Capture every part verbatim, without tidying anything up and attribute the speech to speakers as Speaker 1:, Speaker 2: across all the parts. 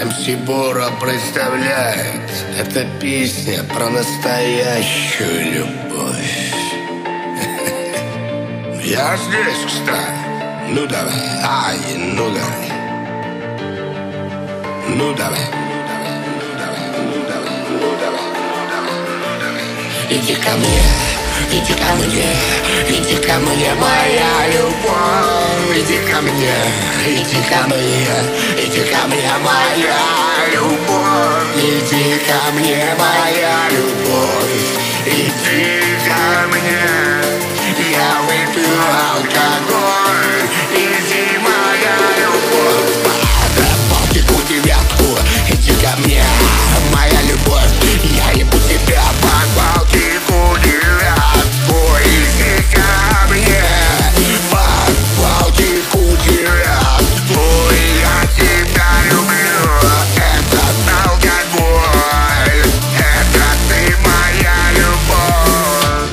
Speaker 1: эм си Бора представляет. Это песня про настоящую любовь. Я здесь, кстати. Ну давай, ай, ну давай. Ну давай. Иди ко мне, иди ко мне, иди ко мне, моя любовь. Иди ко мне, иди ко мне, иди ко мне, моя любовь. Иди ко мне, моя любовь. Иди ко мне, я выпью алкоголь. Иди, моя любовь. Балтику девятку, иди ко мне, моя любовь. Я ебу тебя под Балтику девятку. Иди ко мне, под Балтику девятку. Я тебя люблю, этот алкоголь. Это ты, моя любовь.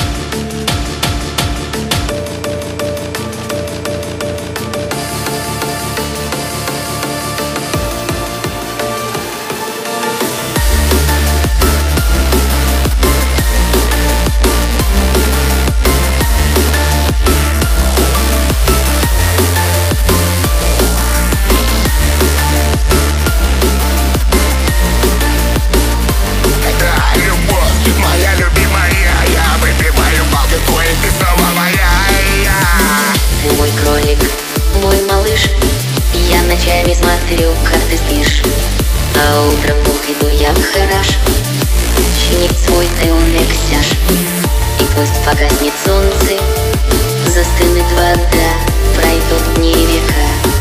Speaker 2: Мой кролик, мой малыш, я ночами смотрю, как ты спишь, а утром ух, иду я в гараж, чинить свой теомексяж. И пусть погаснет солнце, застынет вода, пройдут дни и века,